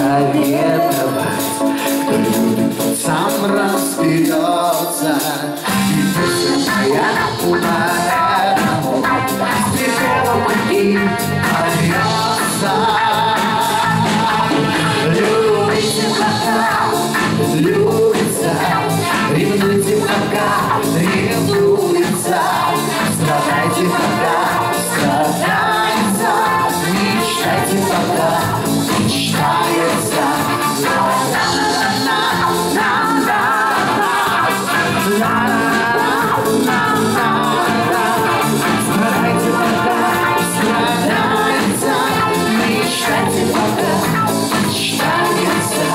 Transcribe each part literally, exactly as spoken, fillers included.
советовать. Кто любит, тот сам разберется. И пусть моя поэтому с пределом таким польется. Любите пока, любится, ревнуйте пока, ревнуется. Страдайте пока, страдается, мечтайте пока, мечтается. Страдайте пока, страдается, мечтайте пока, мечтается.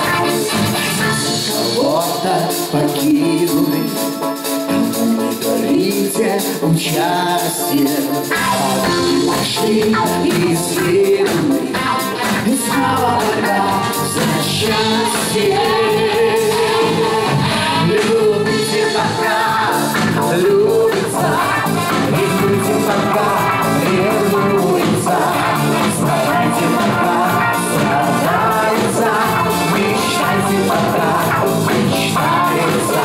Кого-то покинули, не дарите участие, а вы пошли и свернули, и снова борьба за счастье. Любите пока, любится, ревнуйте пока, ревнуется. Страдайте пока, страдается, мечтайте пока, мечтается.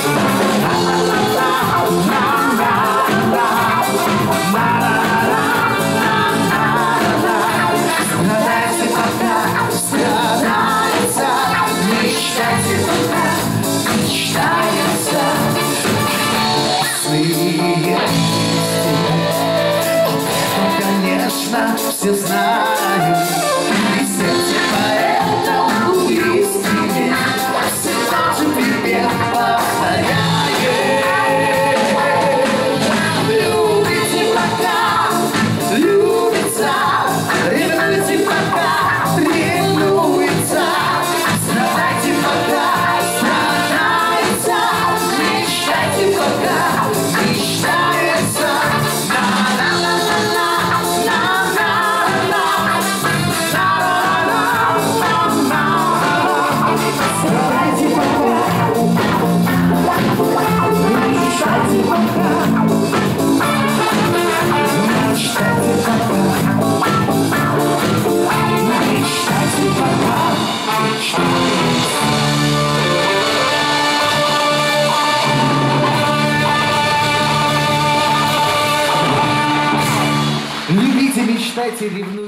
Страдайте пока, страдается, мечтайте пока, мечтается. Злые это, конечно, все знают, и сердце поэтому искренне всегда же тебе повторяет. Любите пока, любится, ревнуйте пока, ревнуется. Страдайте пока, страдается, мечтайте пока, мечтается. Страдайте пока, мечтайте пока, мечтайте пока, мечтайте пока, любите, мечтайте, ревнуйте.